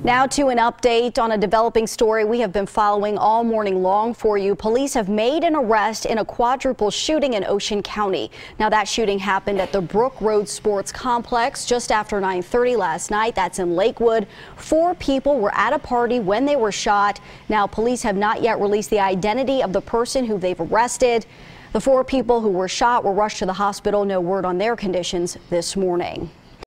Now to an update on a developing story we have been following all morning long for you. Police have made an arrest in a quadruple shooting in Ocean County. Now that shooting happened at the Brook Road Sports Complex just after 9:30 last night. That's in Lakewood. 4 people were at a party when they were shot. Now police have not yet released the identity of the person who they've arrested. The 4 people who were shot were rushed to the hospital. No word on their conditions this morning.